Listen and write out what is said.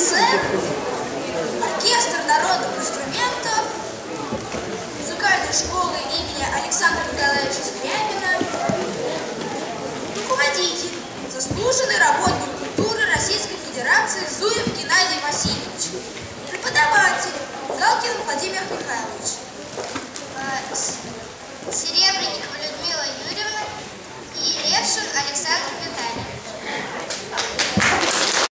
СССР, оркестр народных инструментов, музыкальной школы имени Александра Николаевича Скрябина, руководитель, заслуженный работник культуры Российской Федерации Зуев Геннадий Васильевич, преподаватель Галкин Владимир Михайлович, Серебренникова Людмила Юрьевна и Левшин Александр Витальевич.